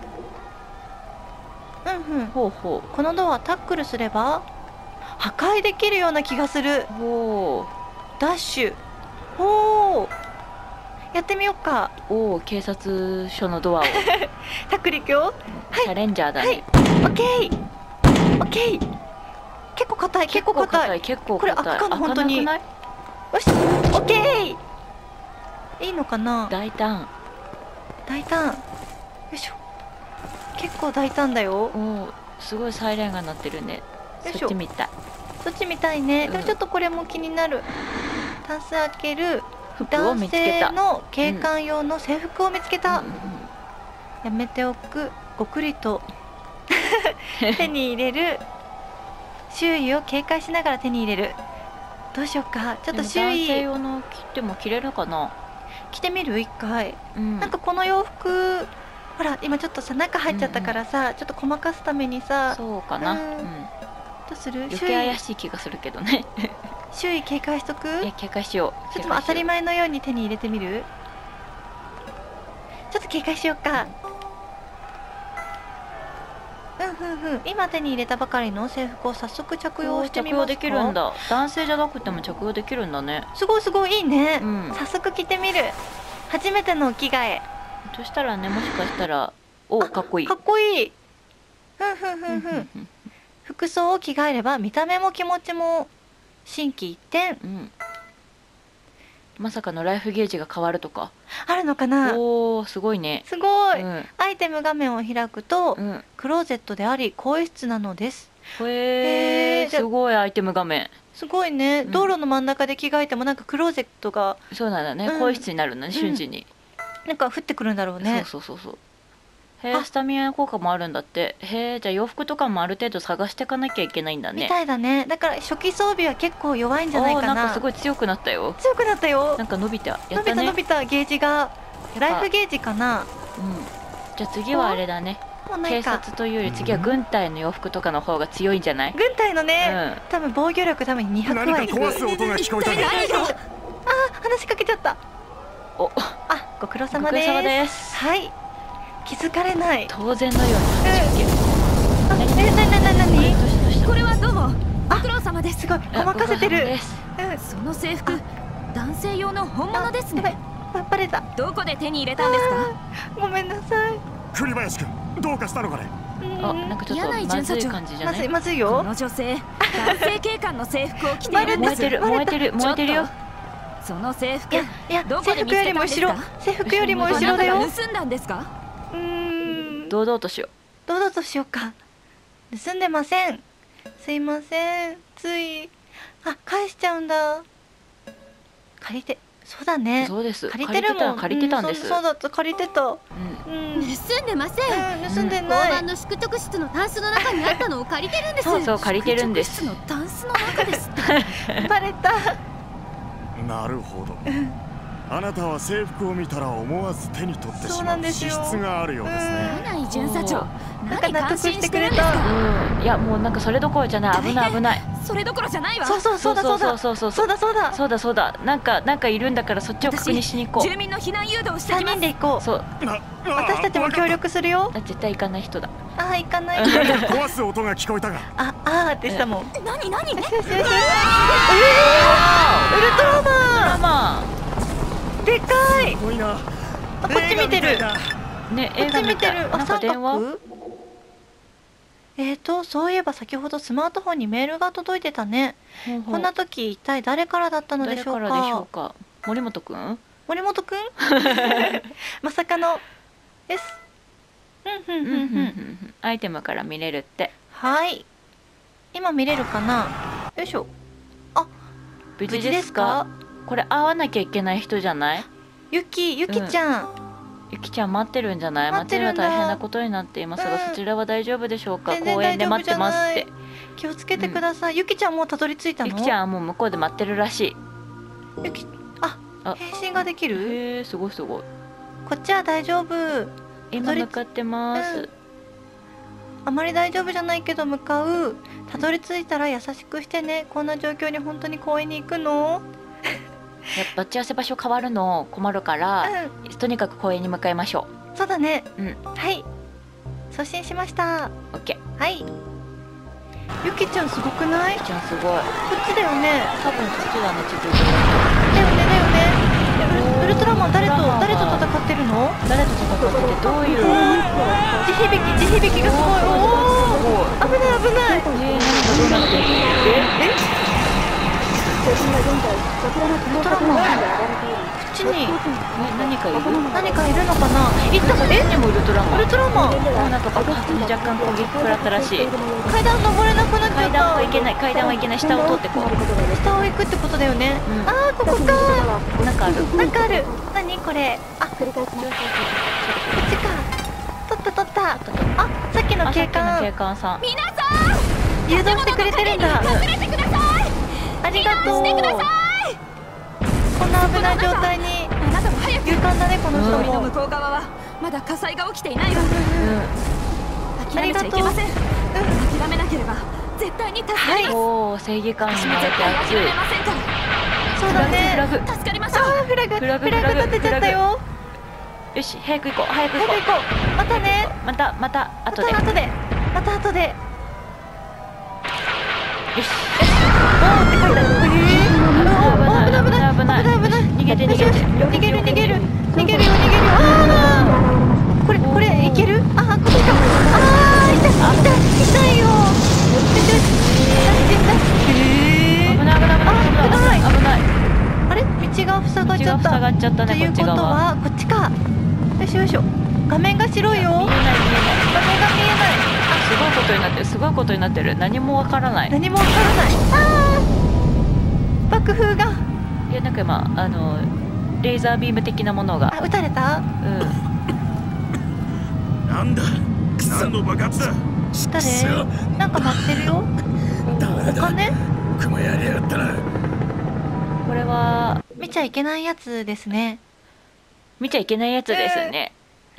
Speaker 2: うんうん。
Speaker 1: ほうほ
Speaker 2: このドアタックルすれば破壊できるような気がする。
Speaker 1: う。ほ
Speaker 2: ダッシュ。おお。やってみよっか。
Speaker 1: う。おお警察署のドアを。
Speaker 2: タックルいくよ。
Speaker 1: チャレンジャーだね。
Speaker 2: オッケー。オッケー。結構硬い結構硬い。
Speaker 1: 結構
Speaker 2: これ
Speaker 1: 硬い。
Speaker 2: 開くかな本当に
Speaker 1: 開かなくない？
Speaker 2: よし。オッケー。いいのかな。
Speaker 1: 大胆。
Speaker 2: 大胆。よいしょ。結構大胆だよ。
Speaker 1: おおすごいサイレンが鳴ってるね。
Speaker 2: よいしょ
Speaker 1: そっちみたい。
Speaker 2: そっちみたいね。
Speaker 1: うん
Speaker 2: でもちょっとこれも気になる。 タンス開ける。
Speaker 1: 服を見
Speaker 2: 男
Speaker 1: つけた。
Speaker 2: 性の警官用の制服を見つけた。
Speaker 1: うんうん
Speaker 2: やめておく。ごくりと手に入れる。周囲を警戒しながら手に入れる。どうしようか。ちょっと周
Speaker 1: でも男性
Speaker 2: 囲
Speaker 1: 用の着ても着れるかな。
Speaker 2: 着てみる一回。
Speaker 1: うん。
Speaker 2: なんかこの洋服ほら今ちょっとさ中入っちゃったからさ、ちょっとごまかすためにさ、
Speaker 1: そうかな。
Speaker 2: う
Speaker 1: うんん。
Speaker 2: どうする？
Speaker 1: 余
Speaker 2: 周囲
Speaker 1: 計怪しい気がするけどね。
Speaker 2: 周囲警戒しとく？
Speaker 1: え、警戒しよう。
Speaker 2: ちょっと当たり前のように手に入れてみる？ちょっと警戒しようか。うんふんふん。今手に入れたばかりの制服を早速着用してみますか？
Speaker 1: 着用できるんだ。男性じゃなくても着用できるんだね。
Speaker 2: すごいすごいいいね、
Speaker 1: うん
Speaker 2: 早速着てみる。初めてのお着替え。
Speaker 1: そしたらね、もしかしたら、お、かっこいい。
Speaker 2: かっこいい。ふんふんふんふん。服装を着替えれば見た目も気持ちも心機一転。
Speaker 1: うん。まさかのライフゲージが変わるとか。
Speaker 2: あるのかな？
Speaker 1: おお、すごいね。
Speaker 2: すごい、
Speaker 1: うん。
Speaker 2: アイテム画面を開くと、
Speaker 1: うん。
Speaker 2: クローゼットであり更衣室なのです。
Speaker 1: へえ、
Speaker 2: へーじゃ
Speaker 1: すごいアイテム画面。
Speaker 2: すごいね、
Speaker 1: うん
Speaker 2: 道路の真ん中で着替えてもなんかクローゼットが
Speaker 1: そうなんだね。
Speaker 2: うん
Speaker 1: 更衣室になるんだね、瞬時に。
Speaker 2: なんか降ってくるんだろうね。
Speaker 1: そうそうそうそう。へえ、
Speaker 2: あ
Speaker 1: スタミナ効果もあるんだって。へえ、じゃあ洋服とかもある程度探していかなきゃいけないんだね。
Speaker 2: みたいだね。だから初期装備は結構弱いんじゃないかな。
Speaker 1: おー、なんかすごい強くなったよ。
Speaker 2: 強くなったよ。
Speaker 1: なんか伸びた。や
Speaker 2: 伸び
Speaker 1: ったね。
Speaker 2: た伸びた、ゲージがライフゲージかな。
Speaker 1: うん。じゃあ次はあれだね。警
Speaker 2: もうないか。
Speaker 1: 察というより次は軍隊の洋服とかの方が強いんじゃない？
Speaker 2: 軍隊の
Speaker 1: う
Speaker 2: ね、
Speaker 1: ん。
Speaker 2: 多分防御力多分にひゃく
Speaker 5: 何か
Speaker 2: はいく。
Speaker 5: 壊す音が聞こえたね。
Speaker 2: 話しかけちゃった。
Speaker 1: お、
Speaker 2: あ、ご苦労
Speaker 1: ご
Speaker 2: 様です。
Speaker 1: 苦労様です。
Speaker 2: はい。気づかれない。
Speaker 1: 当然のように話しかける。
Speaker 2: あ、え、なになになになに？
Speaker 1: どうしたどうした？
Speaker 4: これはどうもご苦労様です。
Speaker 2: すごいごまかせてる。
Speaker 1: ご苦労様です。
Speaker 2: うん。
Speaker 4: その制服男性用の本物です
Speaker 2: やばい
Speaker 4: ね。
Speaker 2: ばバレた。
Speaker 4: どこで手に入れたんですか？
Speaker 2: ごめんなさい。
Speaker 5: 栗林君、どうかしたのかね。
Speaker 2: うん
Speaker 1: あ、なんかちょっと
Speaker 4: 柳井
Speaker 1: まずい
Speaker 4: 巡査長
Speaker 1: 感じじゃない
Speaker 2: まずい？まずい
Speaker 4: こ
Speaker 2: よ。
Speaker 4: の女性男性警官の制服を着ているんです。
Speaker 1: 燃えてる燃えてる燃えてるよ。
Speaker 4: その制服
Speaker 2: いやいや、
Speaker 4: どこで見
Speaker 2: 制服よりも後ろ
Speaker 4: つけたんですか？。
Speaker 2: 制服よりも後
Speaker 4: あなた
Speaker 2: ろだよ。
Speaker 4: が盗んだんですか？
Speaker 2: うーん。
Speaker 1: 堂々としよ
Speaker 2: 堂々としようか。盗んでません。すいません。つい。あ、返しちゃうんだ。借りて。そうだ
Speaker 1: う。
Speaker 2: ね。
Speaker 1: そうです。
Speaker 2: 借りてるもん。
Speaker 1: 借りてたんです。
Speaker 2: うそうそうだった。借りてた。うん。うん。
Speaker 3: 盗んでません。
Speaker 2: 盗んで
Speaker 3: 交
Speaker 2: ない。
Speaker 3: 番の宿直室のタンスの中にあったのを借りてるんです。
Speaker 1: そうそう、借りてるんです。
Speaker 4: 宿直室のタンスの中ですって。
Speaker 2: バレた。
Speaker 5: なるほど。あなたは制服を見たら思わず手に取って
Speaker 2: そう
Speaker 5: しまう資
Speaker 2: なんですよ
Speaker 5: 質があるようですね。
Speaker 4: 柳井巡査長、
Speaker 2: なんか納得
Speaker 4: 何感心
Speaker 2: してくれた
Speaker 4: してるんですか？
Speaker 1: うん。いや、もうなんかそれどころじゃない。危ない危ない。
Speaker 4: それどころじゃないわ。
Speaker 2: そうそうそうだそうだ。
Speaker 1: そうそう
Speaker 2: そうだそうだ。
Speaker 1: そうだそうだ。なんかなんかいるんだからそっちを確認しに行こ
Speaker 4: 住民の避難誘導をして
Speaker 2: 三
Speaker 4: きます。
Speaker 2: 人で行こう。
Speaker 1: そう。
Speaker 5: な
Speaker 2: 私たちも協力するよ。
Speaker 1: あ、絶対行かない人だ。
Speaker 2: あー、行かない。
Speaker 5: 何か壊す音が聞こえたが。
Speaker 2: あ、あーってしたもん。
Speaker 4: 何何？
Speaker 2: よしよしよし。えー、ウルトラマン。
Speaker 1: ま
Speaker 2: でかい。
Speaker 5: すごいな。
Speaker 2: あ、こっち見てる。
Speaker 5: 映画みたいだ
Speaker 1: あ、ね、
Speaker 2: こ
Speaker 1: 映
Speaker 2: っち見てる。
Speaker 1: 画みたい。
Speaker 2: あ、
Speaker 1: なんか
Speaker 2: 三
Speaker 1: 電話？
Speaker 2: 角。えーと、そういえば先ほどスマートフォンにメールが届いてたね。
Speaker 1: ほうほう
Speaker 2: こんな時一体誰からだったのでしょうか。
Speaker 1: 誰からでしょうか。森本くん？
Speaker 2: 森本くん？まさかのです。うんうんうんうん。
Speaker 1: ん。アイテムから見れるって。
Speaker 2: はい。今見れるかな。よいしょ。
Speaker 1: 無事ですか？これ会わなきゃいけない人じゃない？
Speaker 2: ゆき、ゆきちゃん。
Speaker 1: ゆきちゃん待ってるんじゃない？待っててる
Speaker 2: 待っるんだ
Speaker 1: の大変なことになっていますが、
Speaker 2: うん
Speaker 1: そちらは大丈夫でしょうか？
Speaker 2: 全然
Speaker 1: 公園で待ってますって
Speaker 2: 大丈夫じ。気をつけてください。ゆきちゃんもうたどり着いたの？
Speaker 1: ゆきちゃんはもう向こうで待ってるらし
Speaker 2: ゆき、あ
Speaker 1: あ、
Speaker 2: 変身ができ
Speaker 1: い。
Speaker 2: る？
Speaker 1: へえ、すごいすごい。
Speaker 2: こっちは大丈夫。
Speaker 1: 今向かってます。
Speaker 2: あまり大丈夫じゃないけど向かう。たどり着いたら優しくしてね。こんな状況に本当に公園に行くの？
Speaker 1: やっぱ待ち合わせ場所変わるの困るから、
Speaker 2: う
Speaker 1: とにかく公園に向かいましょ
Speaker 2: ん、そうだね。
Speaker 1: うん
Speaker 2: はい。送信しました。
Speaker 1: う。オッケー。
Speaker 2: はい。ゆきちゃんすごくない？こ
Speaker 1: ゆきちゃんすごい。
Speaker 2: っちだよね。
Speaker 1: 多分そっちだね、ちょっと。
Speaker 2: だよねだよね。えウルウルトラマン誰と
Speaker 1: ウルトラマンは
Speaker 2: 誰と戦ってるの？
Speaker 1: 誰と戦っててどういう？
Speaker 2: 地響き地響きがすごい。おお。危ない危ない。
Speaker 1: えー、何がどうなってるの？え？
Speaker 2: ウルトラマン。 ちに
Speaker 1: え何かいる？
Speaker 2: 何かいるのかな。行ったか。え
Speaker 1: でもウルトラマン。
Speaker 2: ウルトラマン。
Speaker 1: もうなんか爆発に若干攻撃食らったらしい。
Speaker 2: 階段登れなくなっちゃった。
Speaker 1: 階段はいけない、階段はいけない、下を通ってこう。
Speaker 2: 下を行くってことだよね。
Speaker 1: うん
Speaker 2: あー、ここか。
Speaker 1: なんかある。
Speaker 2: なんかある。何これ。あ、こっちか。取った取った。あ、さっきの
Speaker 1: あ、さ
Speaker 2: 警
Speaker 1: っきの警
Speaker 2: 官
Speaker 1: 官さん。
Speaker 2: 誘導してくれてるんだ。
Speaker 4: 隠れてください。
Speaker 2: ありがとう。
Speaker 4: してくださ
Speaker 2: こんな危ない状態に
Speaker 4: あなたも早く。
Speaker 2: 勇敢だね、この人
Speaker 1: うん
Speaker 4: 通りの
Speaker 2: も。
Speaker 4: 向こう側はまだ火災が起きていないわ。
Speaker 1: う
Speaker 4: 諦めちゃいけません。諦めなければ絶対に助かり
Speaker 2: は
Speaker 4: ます。
Speaker 1: ん。おお、正義感に
Speaker 4: 私も
Speaker 1: なれて
Speaker 4: 絶対
Speaker 1: 熱い。
Speaker 4: 諦めませんから。
Speaker 2: そうだ
Speaker 1: フ
Speaker 2: ね。
Speaker 1: ラグ。
Speaker 4: 助かりましょう。
Speaker 2: あー、フラグ、
Speaker 1: フラグ
Speaker 2: フラグ立てちゃったよ。
Speaker 1: よし、早く行こう、早く行こ
Speaker 2: 早く行こう。またね。
Speaker 1: う。また、また、
Speaker 2: ま
Speaker 1: 後で。
Speaker 2: た後で。また後で。
Speaker 1: よし。
Speaker 2: おーって書いてある。えー
Speaker 1: 危ない、危
Speaker 2: 危な
Speaker 1: ないい、危ない。
Speaker 2: 危ない危ない。
Speaker 1: 逃げて、逃げて。
Speaker 2: よしよし逃げる逃げる逃げるよ逃げるよ。あー、これこれいける。あー、こっちか。あー、痛い痛い痛いよ。痛い痛い痛い痛い。へー。
Speaker 1: 危ない、危ない、危ない、危ない。危ない。
Speaker 2: あれ、道が塞がっちゃった。
Speaker 1: 道が塞がっちゃったね、
Speaker 2: ということ
Speaker 1: こっち側。
Speaker 2: はこっちか。よしよいしょ。画面が白いよ。画面が見えない。
Speaker 1: 見えない、見えない。すごいことになってる、すごいことになってる。何もわからない。
Speaker 2: 何もわからない。あー、爆風が。
Speaker 1: いや、なんか今、あの、レーザービーム的なものが。
Speaker 2: あ、撃たれた。
Speaker 1: うん。
Speaker 5: なんだ何の爆発だ。
Speaker 2: 誰？なんか鳴ってるよ。お金？
Speaker 5: 僕もやりやがったな。
Speaker 1: これは、
Speaker 2: 見ちゃいけないやつですね。
Speaker 1: 見ちゃいけないやつですね。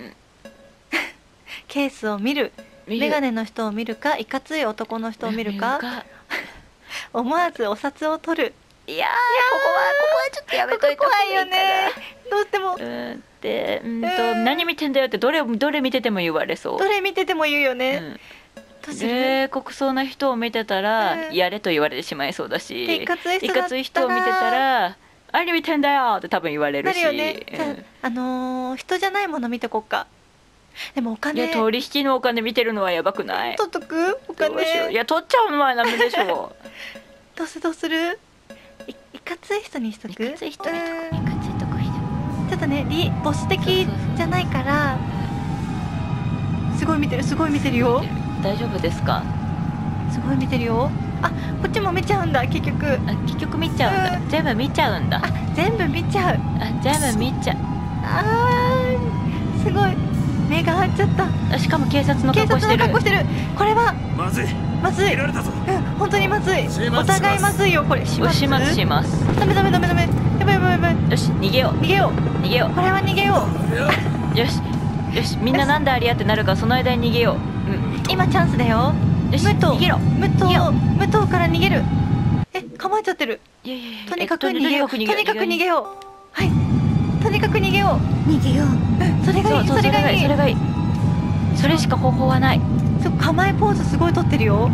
Speaker 2: ケースを見る。
Speaker 1: 見る
Speaker 2: メガネの人を見るか、いかつい男の人を見るか、思わずお札を取る。
Speaker 1: いやー、ここは、ここはちょっとやめといた方がいいかな。
Speaker 2: 怖いよね。どうしても
Speaker 1: うーんで、うんと、
Speaker 2: うん
Speaker 1: 何見てんだよってどれどれ見てても言われそう。
Speaker 2: どれ見てても言うよね。
Speaker 1: うん
Speaker 2: どうする？
Speaker 1: で、国葬な人を見てたら、
Speaker 2: うん
Speaker 1: やれと言われてしまいそうだし、
Speaker 2: でいかつい人だったら
Speaker 1: いかつい人を見てたら、何見てんだよって多分言われるし。
Speaker 2: なるよね。じゃ
Speaker 1: うん
Speaker 2: あ、あのー人じゃないもの見てこっか。でもお
Speaker 1: い
Speaker 2: 金
Speaker 1: や、取引のお金見てるのはやばくない？
Speaker 2: 取っとく？お
Speaker 1: どうしよう。い
Speaker 2: 金。
Speaker 1: や、取っちゃうのはダメでしょ
Speaker 2: どうするどうする？いいかつい人にしとく？
Speaker 1: いかつい人にと
Speaker 2: うん
Speaker 1: こ、いかついとこいい
Speaker 2: ちょっとね、リボス的じゃないから、すごい見てる、すごい見てるよ。
Speaker 1: 大丈夫ですか？
Speaker 2: すごい見てるよ。あ、こっちも見ちゃうんだ、結局。
Speaker 1: あ、結局見ちゃうんだ。
Speaker 2: うん
Speaker 1: 全部見ちゃうんだ。
Speaker 2: あ、全部見ちゃう。
Speaker 1: あ、全部見ちゃう。
Speaker 2: あー、すごい。目が合っちゃった。
Speaker 1: あ、しかも警察の
Speaker 2: 警察
Speaker 1: 格好してる。
Speaker 2: の格好してる。これは、
Speaker 5: まずい
Speaker 2: まずい。
Speaker 5: 見られたぞ。
Speaker 2: うん、本当にまずい。
Speaker 5: 始末します
Speaker 2: お互いまずいよ、これ。始末
Speaker 1: おしますします。
Speaker 2: ダメダメダメダメ。やばいやばいやばい。
Speaker 1: よし、逃げよう。
Speaker 2: 逃げよう。
Speaker 1: 逃げよ
Speaker 2: これは逃げよう。
Speaker 1: う。よし、よし、みんななんでありやってなるか、その間に逃げよう。うん。
Speaker 2: 今チャンスだよ。
Speaker 1: よし、
Speaker 2: 武藤
Speaker 1: 逃げろ。
Speaker 2: 武藤
Speaker 1: 逃げよう
Speaker 2: 武藤から逃げる。え、構えちゃってる。
Speaker 1: いやいやいや
Speaker 2: とにかく
Speaker 1: えっ
Speaker 2: 逃げよう。と
Speaker 1: と
Speaker 2: にかく逃げよう。はい。とにかく逃げよう。
Speaker 3: 逃げよう。
Speaker 2: うん、それがいい。
Speaker 1: そうそう、
Speaker 2: それがいい
Speaker 1: それ。がいい。それしか方法はない。
Speaker 2: そう、構えポーズすごい取ってるよ。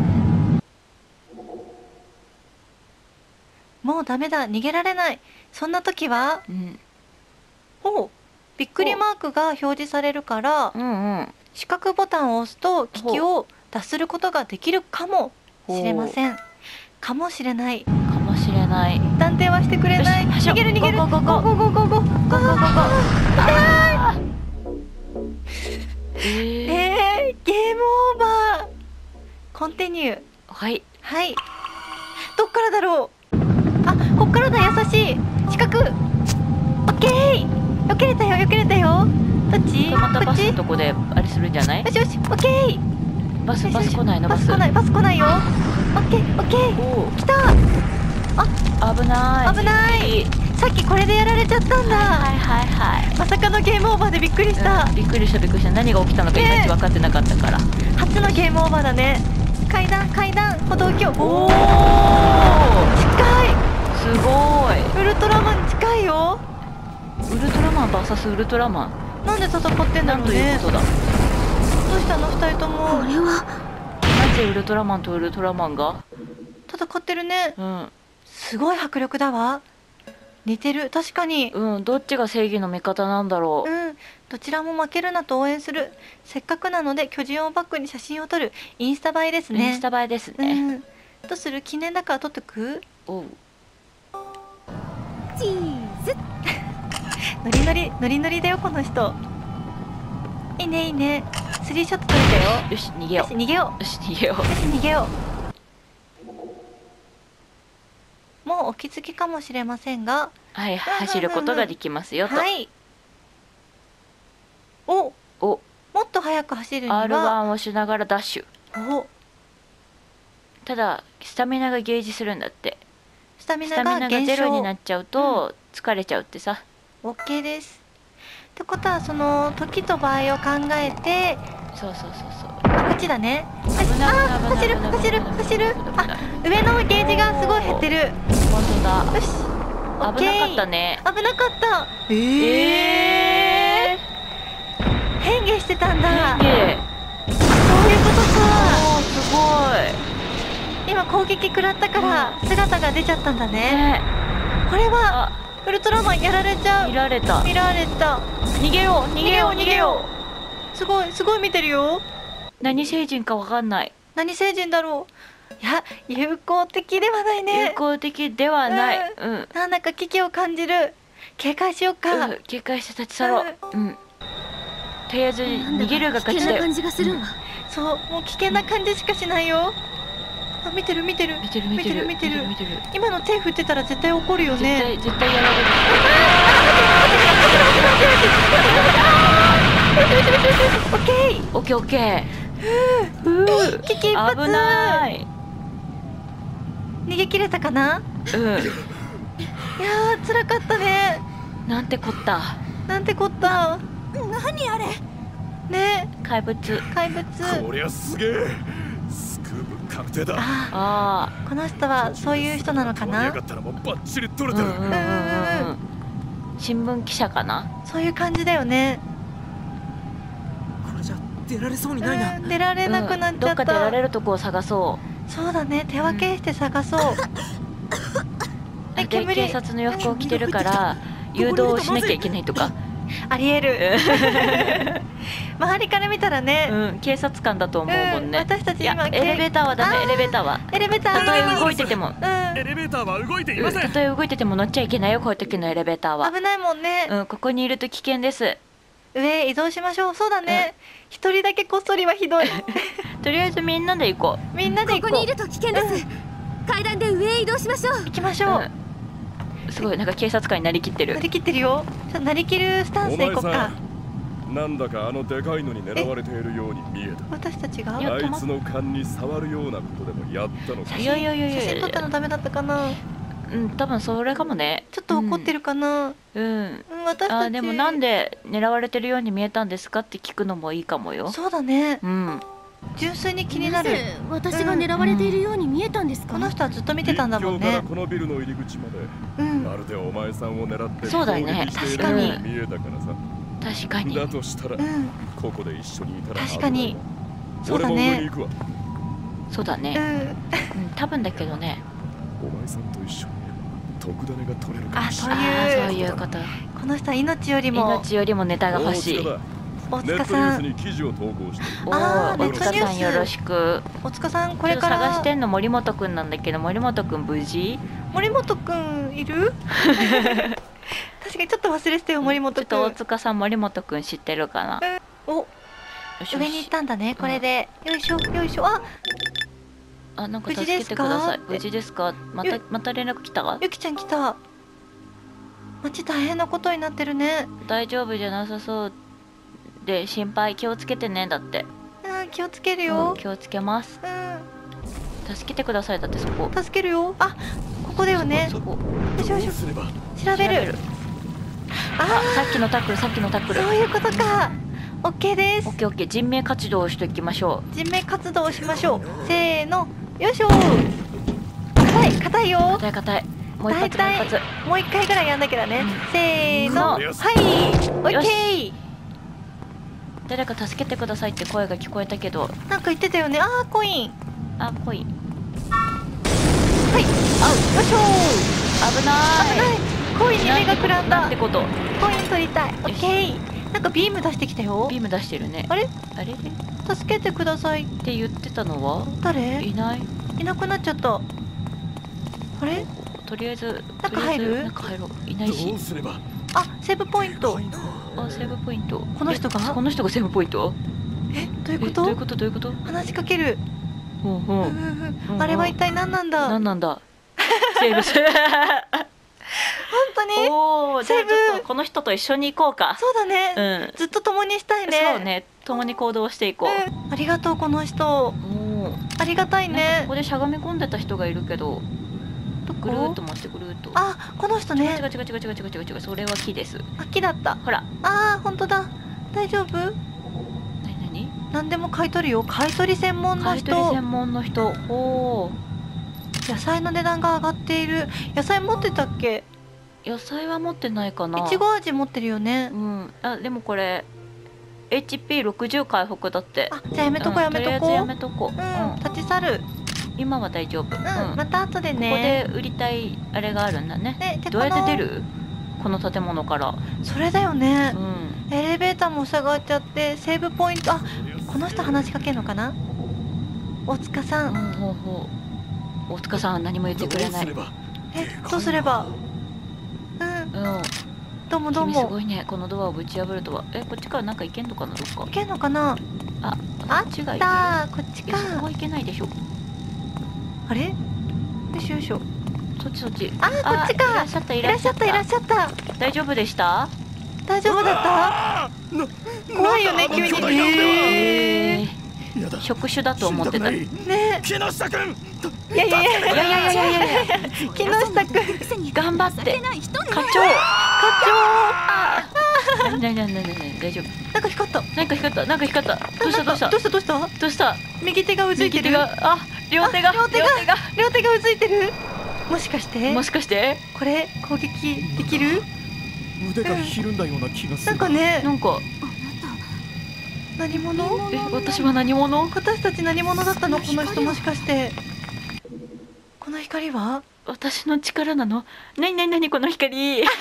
Speaker 2: もうダメだ、逃げられない。そんな時は、
Speaker 1: うん。
Speaker 2: おう、びっくりマークが表示されるから、
Speaker 1: うんうん。
Speaker 2: 四角ボタンを押すと危機を脱することができるかもしれません。かもしれない。
Speaker 1: かもしれない。
Speaker 2: 断定はしてくれない。
Speaker 1: よし走ろう
Speaker 2: 逃げる逃げる。
Speaker 1: ゴーゴーゴー
Speaker 2: ゴーゴーゴーゴーゴーゴーゴーゴー。
Speaker 1: えー、
Speaker 2: えー、ゲームオーバー。コンティニュー。
Speaker 1: はい。
Speaker 2: はい。どっからだろう。あ、こっからだ。優しい。四角。オッケー。避けれたよ。避けれたよ。どっち？
Speaker 1: またバス
Speaker 2: こっち？
Speaker 1: のとこであれするんじゃない？
Speaker 2: よしよし。オッケー。
Speaker 1: バスバス来ないのバス。
Speaker 2: バス来ない。バス来ないよ。オッケーオッケー。
Speaker 1: おお。
Speaker 2: 来た。
Speaker 1: 危ない。
Speaker 2: 危ない
Speaker 1: い。
Speaker 2: さっきこれでやられちゃったんだ。
Speaker 1: はいはいはい。
Speaker 2: まさかのゲームオーバーでびっくりした。
Speaker 1: うんびっくりしたびっくりした。何が起きたのかいまいち分かってなかったから。
Speaker 2: 初のゲームオーバーだね。階段階段歩道橋。
Speaker 1: おお。
Speaker 2: 近
Speaker 1: すごい。
Speaker 2: い。ウルトラマン近いよ。
Speaker 1: ウルトラマン ブイエス ウルトラマン。
Speaker 2: なんで戦ってんだ
Speaker 1: なん
Speaker 2: ろうね。
Speaker 1: ということだ。
Speaker 2: どうしたの二人とも。
Speaker 3: これは
Speaker 1: なぜウルトラマンとウルトラマンが？
Speaker 2: 戦ってるね。
Speaker 1: うん
Speaker 2: すごい迫力だわ。似てる。確かに。
Speaker 1: うん。どっちが正義の味方なんだろう。
Speaker 2: うん。どちらも負けるなと応援する。せっかくなので巨人をバックに写真を撮る。インスタ映えですね。
Speaker 1: インスタ映えです
Speaker 2: う
Speaker 1: ね。
Speaker 2: ん。どうする？記念だから撮っとく？
Speaker 1: おう。
Speaker 3: チーズ。
Speaker 2: ノリノリノリノリだよこの人。いいねいいね。スリーショット取れたよ。
Speaker 1: よし逃げよ
Speaker 2: よし逃げよ
Speaker 1: うよし逃げよ
Speaker 2: う。よし逃げよう。もうお気づきかもしれませんが、
Speaker 1: う。はい走ることができますよと。
Speaker 2: はい。お、
Speaker 1: お
Speaker 2: もっと速く走るには
Speaker 1: アールワン をしながらダッシュ。
Speaker 2: お、
Speaker 1: ただスタミナがゲージするんだって。
Speaker 2: スタミ
Speaker 1: スタミナが
Speaker 2: ナが減
Speaker 1: ゼロにな
Speaker 2: 少。
Speaker 1: っちゃうと疲れちゃうってさ。
Speaker 2: オッケーです。ってことはその時と場合を考えて、
Speaker 1: そうそうそうそう。
Speaker 2: こっちだね。
Speaker 1: 危ない危ない
Speaker 2: あ、走る
Speaker 1: 危ない
Speaker 2: 走る
Speaker 1: 危ない
Speaker 2: 走る。
Speaker 1: 危ない
Speaker 2: あ、上のゲージがすごい減ってる。
Speaker 1: 本当だ。
Speaker 2: よし。オッケー
Speaker 1: 危なかったね。
Speaker 2: 危なかった。
Speaker 1: ええ
Speaker 2: 変化してたんだ。
Speaker 1: ー。変化。
Speaker 2: そういうことか。
Speaker 1: おーすご
Speaker 2: 今攻撃食らったから姿が出ちゃったんだ
Speaker 1: い。
Speaker 2: ね。
Speaker 1: ね。
Speaker 2: これは
Speaker 1: あ
Speaker 2: ウルトラマンやられちゃう。
Speaker 1: 見られた。
Speaker 2: 見られた。
Speaker 1: 逃げよう逃げよう逃げよ
Speaker 2: すごいすごい見てるよ。
Speaker 1: う。何星人かわかんない。
Speaker 2: 何星人だろう。いや友好的ではない
Speaker 1: 有
Speaker 2: ね。
Speaker 1: 効的ではない。うん。うん
Speaker 2: なんだか危機を感じる。警戒しようか。
Speaker 1: 警戒して立ち去ろう。うん。とりあえず
Speaker 3: なんだ
Speaker 1: 逃げるが
Speaker 3: か危
Speaker 1: 勝ちだよ。
Speaker 3: 険な感じがするわ。
Speaker 2: そうもう危険な感じしかしないよ。あ見てる見てる
Speaker 1: 見てる見てる
Speaker 2: 見てる
Speaker 1: 見てる。
Speaker 2: 今の手振ってたら絶対怒るよ
Speaker 1: 絶
Speaker 2: ね。
Speaker 1: 対絶対やられる。
Speaker 2: オッケー。
Speaker 1: オッケーオッケー。
Speaker 2: 危機一髪。
Speaker 1: 危ない。
Speaker 2: 逃げ切れたかな。
Speaker 1: うん。
Speaker 2: いやー辛かったね。
Speaker 1: なんてこった。
Speaker 2: なんてこった
Speaker 3: 何あれ。
Speaker 2: ね。
Speaker 1: 怪物。
Speaker 2: 怪物。
Speaker 5: こりゃすげえ。スクープ確定だ。
Speaker 2: あ
Speaker 1: あ
Speaker 2: ーこの人はそういう人なのか
Speaker 5: 取り
Speaker 2: な。
Speaker 5: 上がったらもうバッチリ取
Speaker 1: あ。
Speaker 5: れてる。
Speaker 1: うんうんうんうん。新聞記者かな。
Speaker 2: そういう感じだよね。
Speaker 6: これじゃ出られそうにないな。
Speaker 2: うん出られなくなっちゃった。
Speaker 1: うんどっか出られるとこを探そ
Speaker 2: そうだね手分けして探そう。
Speaker 1: う。
Speaker 2: え
Speaker 1: で
Speaker 2: 煙
Speaker 1: 警察の洋服を着てるから誘導をしなきゃいけないとか。
Speaker 2: ありえる。周りから見たらね。
Speaker 1: うん警察官だと思うもんね。
Speaker 2: うん私たち
Speaker 1: いや
Speaker 2: 今
Speaker 1: エレベーターはダメ
Speaker 2: あー
Speaker 1: エレベーターは。
Speaker 2: エレベーター。
Speaker 1: たとえ動いてても。
Speaker 2: う
Speaker 5: エレベーターは動いていません。
Speaker 1: うんたとえ動いてても乗っちゃいけないよこういう時のエレベーターは。
Speaker 2: ん危ないもんね。
Speaker 1: うんここにいると危険です。
Speaker 2: 上へ移動しましょう。そうだね。一人だけこっそりはひどい。
Speaker 1: とりあえずみんなで行こ
Speaker 2: みんなで行こう。
Speaker 3: ここにいると危険です。階段で上へ移動しましょう。
Speaker 2: 行きまし
Speaker 1: う。
Speaker 2: ょう。
Speaker 1: うんすごいなんか警察官になりきってる
Speaker 2: な。りきってるよ。ちょっとなりきるスタンスで行こうか。
Speaker 5: なんだかあのでかいのに狙われているように見え
Speaker 2: 私たちが
Speaker 1: いや
Speaker 5: た。あいつの勘に触るようなことでもやったのか。
Speaker 1: いやいやいやいや
Speaker 2: 写真撮ったのダメだったかな。
Speaker 1: うん多分それかもね。
Speaker 2: ちょっと怒ってるかな。
Speaker 1: うん。
Speaker 2: うん私たち。
Speaker 1: あーでもなんで狙われてるように見えたんですかって聞くのもいいかもよ。
Speaker 2: そうだね。
Speaker 1: うん。
Speaker 2: 純粋に気になる。
Speaker 3: ぜ私が狙われているように見えたんですか。
Speaker 2: この人はずっと見てたんだもんね
Speaker 5: 陸橋から。このビルの入り口まで、
Speaker 2: うん。
Speaker 5: まるでお前さんを狙って
Speaker 1: そうだね
Speaker 5: 攻撃しているように見えたからさ。
Speaker 1: 確かに。
Speaker 5: だとしたら、
Speaker 2: うん。
Speaker 5: ここで一緒にいたら
Speaker 2: 確かに
Speaker 5: 危ない。
Speaker 2: そうだね
Speaker 5: 俺も上に行くわ。
Speaker 2: う
Speaker 1: そうだね。
Speaker 2: ん。
Speaker 1: うん多分だけどね。
Speaker 5: お前さんと一緒にいれば特ダネが取れるかもしれ
Speaker 2: あ
Speaker 5: ない。
Speaker 2: そういう
Speaker 1: あーそういうこと。
Speaker 2: この人は命よりも
Speaker 1: 命よりもネタが欲しい。
Speaker 5: 大塚だ
Speaker 2: 大
Speaker 5: ネットニュ
Speaker 2: 塚さん。
Speaker 5: ースに記事を投稿してる。
Speaker 1: お
Speaker 2: あー
Speaker 1: ー大塚さんよろしく。
Speaker 2: 大塚さんこ
Speaker 1: これ
Speaker 2: れから
Speaker 1: 探してんの森本くんなんだけど森本くん無事？
Speaker 2: 森本くんいる？確かにちょっと忘れてたよ森本くん。
Speaker 1: ちょっと大塚さん森本くん知ってるかな。
Speaker 2: お
Speaker 1: よしよし
Speaker 2: 上に行ったんだねこれで。よいしょよいしょ。あ
Speaker 1: あなんか助け
Speaker 2: 無事ですか
Speaker 1: てください。無事ですか？またまた連絡来た？
Speaker 2: ゆきちゃん来た。街大変なことになってるね。
Speaker 1: 大丈夫じゃなさそうで心配気をつけてねだって。
Speaker 2: うん気をつける
Speaker 1: うん
Speaker 2: よ。
Speaker 1: 気をつけます。
Speaker 2: うん
Speaker 1: 助けてくださいだってそこ。
Speaker 2: 助けるよ。あここだよね。
Speaker 1: そこ。
Speaker 2: よしよしよし
Speaker 5: どうすれば
Speaker 2: 調べる。
Speaker 1: あ
Speaker 2: あ
Speaker 1: さっきのタックルさっきのタックル。
Speaker 2: そういうことか。オッケーです
Speaker 1: オッ。ケーオッケー人命活動をしていきましょ
Speaker 2: 人命活動をしましょう。せーのよいしょ。硬い硬いよ
Speaker 1: う。。硬い硬い。もう一発もう一
Speaker 2: 大
Speaker 1: 発。
Speaker 2: 体もう一回ぐらいやんなきゃだね。
Speaker 1: うん
Speaker 2: せーのはい
Speaker 5: よし
Speaker 2: オッ
Speaker 1: よし
Speaker 2: ケー。
Speaker 1: 誰か助けてくださいって声が聞こえたけど。
Speaker 2: なんか言ってたよね。あーコイン。
Speaker 1: あ来い。
Speaker 2: はい。あよいしょ
Speaker 1: 危ない。
Speaker 2: 危ない。コインに目がくらんだ。
Speaker 1: なんてこと。
Speaker 2: コイン取りたい。オッケー。なんかビーム出してきたよ。
Speaker 1: ビーム出してるね。
Speaker 2: あれ
Speaker 1: あれっ
Speaker 2: 助けてください。
Speaker 1: て言ってたのは
Speaker 2: 誰？
Speaker 1: いない。
Speaker 2: いなくなっちゃった。あれ？
Speaker 1: とりあえず
Speaker 2: 中入る
Speaker 1: とりあえず中入ろう。いないし
Speaker 5: どう。すれば
Speaker 2: あ、セーブポイント。
Speaker 6: 高いな。
Speaker 1: あ、セーブポイント。
Speaker 2: この人が
Speaker 1: えこの人がセーブポイント？
Speaker 2: え、どういうこ
Speaker 1: えどういう
Speaker 2: と？
Speaker 1: ことどういうこと？
Speaker 2: 話しかける。
Speaker 1: ほうほう。
Speaker 2: うんうんうんあれは一体何なんだ？
Speaker 1: なんなんだ。セーブする。
Speaker 2: 本当に？
Speaker 1: おお、じゃあち
Speaker 2: セーブ
Speaker 1: ょっとこの人と一緒に行こうか。
Speaker 2: そうだね。
Speaker 1: うん。
Speaker 2: ずっと共にしたいね。
Speaker 1: そうね、共に行動していこう。
Speaker 2: うん。ありがとうこの人。
Speaker 1: おお。
Speaker 2: ありがたい
Speaker 1: なんか
Speaker 2: ね
Speaker 1: ここ。でしゃがみ込んでた人がいるけど、
Speaker 2: どこ
Speaker 1: ぐるーっと回してぐるーっと。
Speaker 2: あ、この人
Speaker 1: 違う違う
Speaker 2: ね。
Speaker 1: 違う違う違う違う違う違う、それは木です。
Speaker 2: あ、木だった。
Speaker 1: ほら、
Speaker 2: あー、本当だ。大丈夫？
Speaker 1: なになに？
Speaker 2: 何でも買い取るよ。買い取り専門の
Speaker 1: 買い取り
Speaker 2: 人。
Speaker 1: 専門の人。おお。
Speaker 2: 野菜の値段が上がっている。野菜持ってたっけ？
Speaker 1: 野菜は持ってないかな。
Speaker 2: いちご味持ってるよね
Speaker 1: う。ん。あ、でもこれ エイチピーろくじゅう 回復だって。
Speaker 2: あ、じゃあやめとこうやめと
Speaker 1: うんとりあえずや
Speaker 2: こう。
Speaker 1: めとこう。
Speaker 2: うん、立ち去る。
Speaker 1: 今は大丈夫。
Speaker 2: うん、また後で
Speaker 1: ここ
Speaker 2: ね。
Speaker 1: で売りたいあれがあるんだね。
Speaker 2: ね、で
Speaker 1: どうやって出
Speaker 2: こ
Speaker 1: る？この建物から。
Speaker 2: のそれだよね
Speaker 1: う。ん。
Speaker 2: エレベーターも塞がっちゃってセーブポイント。あ、この人話しかけるのかな？大塚さ。
Speaker 1: うんん、ほうほう。大塚さんは何も言ってくれない。
Speaker 5: どうすれば。
Speaker 2: え、どうすれば？うん、
Speaker 1: うん。
Speaker 2: どうもどう
Speaker 1: 君す
Speaker 2: も。
Speaker 1: ごいね。このドアをぶち破るとは。え、こっちからなんか行けんのかな、どっか
Speaker 2: い。けんのかな？
Speaker 1: あ、
Speaker 2: あ
Speaker 1: こっちがいる。
Speaker 2: だー、こっち
Speaker 1: いや、そこ
Speaker 2: か。
Speaker 1: は行けないでしょ。
Speaker 2: あれ？よいしょよいしょ。
Speaker 1: そっちそっち。
Speaker 2: あー、こっち
Speaker 1: い
Speaker 2: か。
Speaker 1: らっしゃった、い
Speaker 2: いらっしゃったいらっしゃった。
Speaker 1: 大丈夫でした？
Speaker 2: 大丈夫だった？
Speaker 5: あーな
Speaker 2: 怖いよね急に。
Speaker 5: なんだあの巨大な腕は
Speaker 1: えー、
Speaker 5: やだ。
Speaker 1: 触手だと思ってた。い
Speaker 5: 死んだく
Speaker 2: ね
Speaker 5: ない木下君。
Speaker 2: いやいやいや。
Speaker 1: やいやいやいやいやいや。
Speaker 2: 木下くん。
Speaker 4: くせに
Speaker 1: 頑張って
Speaker 4: 情けない人ね。
Speaker 1: 課長。なになになになになに大丈夫？
Speaker 2: なんか光った。
Speaker 1: なんか光った、なんか光った。どうしたどうした
Speaker 2: どうしたどうした？
Speaker 1: どうした？
Speaker 2: 右手がうずいてる。
Speaker 1: 右手が、あ、両手が、
Speaker 2: あ両手が両手がうずいてる。もしかして
Speaker 1: もしかして
Speaker 2: これ攻撃できる？
Speaker 5: 腕がひるんだような気がする。
Speaker 2: なんかね、
Speaker 1: なんか、
Speaker 2: 何者？
Speaker 1: え、私は何者？
Speaker 2: 私たち何者だったの？この人もしかして。この光は？
Speaker 1: 私の力なの？なになになにこの光。新しい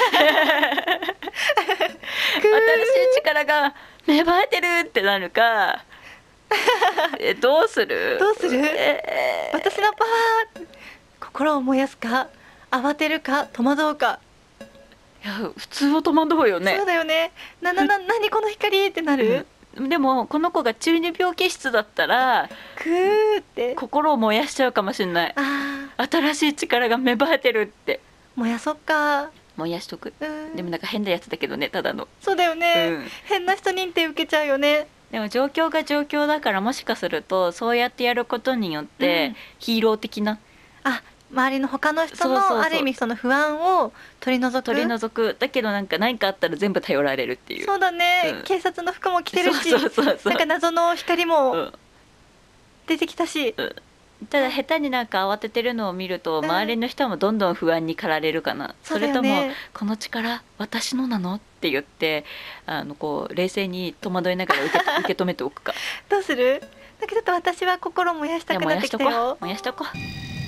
Speaker 1: 力が芽生えてるってなるか。え、どうする？
Speaker 2: どうする？
Speaker 1: えー
Speaker 2: 私のパワー。心を燃やすか、慌てるか、戸惑うか。
Speaker 1: いや、普通は戸惑うよね
Speaker 2: そう。だよね。ななな何この光ってなる？
Speaker 1: でもこの子が中二病気質だったら
Speaker 2: くーって。
Speaker 1: 心を燃やしちゃうかもしれない。
Speaker 2: ああ、
Speaker 1: 新しい力が芽生えてるって
Speaker 2: 燃やそっか。
Speaker 1: 燃やしとく。
Speaker 2: うん。
Speaker 1: でもなんか変なやつだけどね、ただの。
Speaker 2: そうだよね、
Speaker 1: うん
Speaker 2: 変な人認定受けちゃうよね。
Speaker 1: でも状況が状況だから、もしかするとそうやってやることによって、
Speaker 2: うん
Speaker 1: ヒーロー的な
Speaker 2: あ、周りの他の人
Speaker 1: そうそうそう
Speaker 2: のある意味その不安を取り除く。
Speaker 1: 取り除く。だけどなんか何かあったら全部頼られるっていう。
Speaker 2: そうだね、
Speaker 1: うん
Speaker 2: 警察の服も着てるし、
Speaker 1: そうそうそうそう
Speaker 2: なんか謎の光
Speaker 1: う
Speaker 2: も
Speaker 1: ん
Speaker 2: 出てきたし、
Speaker 1: ただ下手になんか慌ててるのを見ると、
Speaker 2: うん
Speaker 1: 周りの人もどんどん不安に駆られるかな。
Speaker 2: そ
Speaker 1: そうれとも
Speaker 2: だよね
Speaker 1: この力私のなのって言ってあのこう冷静に戸惑いながら受け受け止めておくか。
Speaker 2: どうする？だけどちょっと私は心燃やしたくなって
Speaker 1: いや燃やしとこ
Speaker 2: きたよ
Speaker 1: う。燃やしとこう。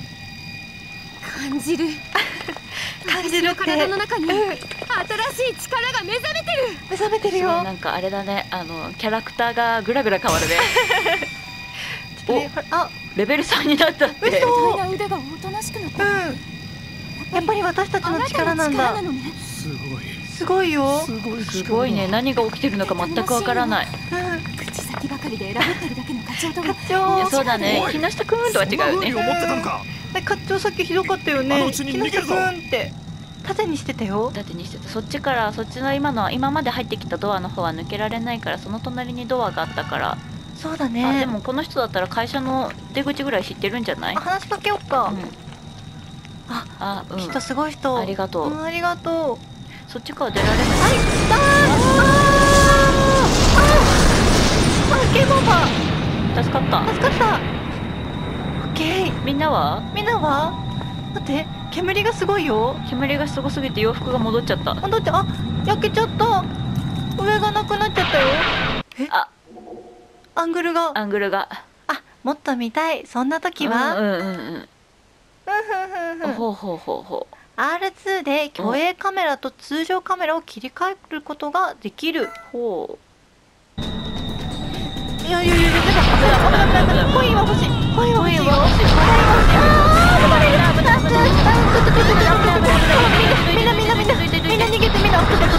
Speaker 4: 感じる。
Speaker 2: 感じるって。
Speaker 4: 体の中に
Speaker 2: うん
Speaker 4: 新しい力が目覚めてる。
Speaker 2: 目覚めてる
Speaker 1: そう
Speaker 2: よ。
Speaker 1: なんかあれだね、あのキャラクターがぐらぐら変わるね。
Speaker 2: ちょっとねほらあ、
Speaker 1: レベルさんになったって。
Speaker 2: 嘘
Speaker 4: 巨大な腕がおとなしく残る。
Speaker 2: うん。やっぱり私たちの力なんだ。
Speaker 4: あなたの力なのね。
Speaker 5: すごい。
Speaker 2: すごいよ。
Speaker 5: すごい。
Speaker 1: すごいね、何が起きてるのか全くわからない。
Speaker 2: うん。
Speaker 4: 口先ばかりで選ぶってるだけの課長とは。
Speaker 2: 課
Speaker 1: いや
Speaker 2: 長。
Speaker 1: そうだね、
Speaker 5: おい
Speaker 1: 木下くんとは違うよね。
Speaker 5: そんな風に思ってたのか。
Speaker 2: 課長さっきひどかったよ
Speaker 5: あ
Speaker 2: ね。
Speaker 5: のうちに逃げるぞ
Speaker 2: 木下くんって縦にしてたよ。
Speaker 1: だってにしてた。そっちからそっちの今の今まで入ってきたドアの方は抜けられないから、その隣にドアがあったから、
Speaker 2: そうだね。
Speaker 1: あでもこの人だったら会社の出口ぐらい知ってるんじゃない？
Speaker 2: あ、話しかけようか。
Speaker 1: うん、
Speaker 2: あ、
Speaker 1: あ、うん、
Speaker 2: 人すごい人。
Speaker 1: ありがとう、
Speaker 2: ん、ありがとう。
Speaker 1: そっちから出られない。
Speaker 2: はい、あーあーあー、ゲームオーバー。
Speaker 1: 助かった。
Speaker 2: 助かった。オッケー。
Speaker 1: みんなは？
Speaker 2: みんなは？待って、煙がすごいよ。
Speaker 1: 煙がすごすぎて洋服が戻っちゃった。
Speaker 2: あ、だって、あ、焼けちゃった。上がなくなっちゃったよ。え、
Speaker 1: あ、
Speaker 2: アングルが。
Speaker 1: アングルが。
Speaker 2: あ、もっと見たい。そんな時は、
Speaker 1: うんうんうん
Speaker 2: ふんふんふんふ
Speaker 1: うん。
Speaker 2: ん。
Speaker 1: ほうほうほうほう。
Speaker 2: アールツー で虚影カメラと通常カメラを切り替えることができる。
Speaker 1: ほう。
Speaker 2: いやいやいや、でも危ない危ない危ない危ない。コインは欲しい。コインは欲しいよ。
Speaker 1: コインは欲しい。
Speaker 2: みんなみんなみんなみんなみんな逃げてみんなみんな逃げて。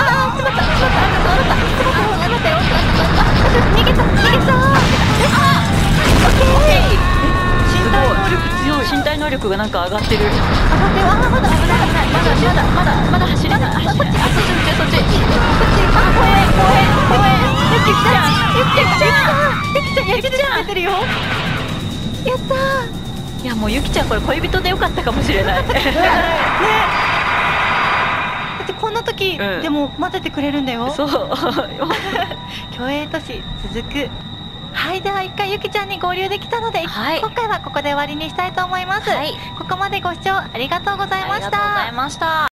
Speaker 2: あーしまったしまったしまったしまったよ。逃げた逃げた。あオッケー。身体能力強い。
Speaker 1: 身体能力がなんか上がってる。
Speaker 2: 上がってる。あーまだ危ない危ない。
Speaker 1: まだまだまだまだ走れない。あ、そっちそっちそっち。
Speaker 2: こっち。あ怖え怖え怖え。ゆきちゃんゆきちゃんゆきちゃんゆきちゃん出てるよ。やったー。
Speaker 1: いやもうゆきちゃんこれ恋人でよかったかもしれない。
Speaker 2: ねだってこんな時、
Speaker 1: うん
Speaker 2: でも待っててくれるんだよ。
Speaker 1: そう。
Speaker 2: 競泳都市続く。はいでは一回ゆきちゃんに合流できたので、
Speaker 1: はい
Speaker 2: 今回はここで終わりにしたいと思います、
Speaker 1: はい
Speaker 2: ここまでご視聴ありがとうございました。
Speaker 1: ありがとうございました。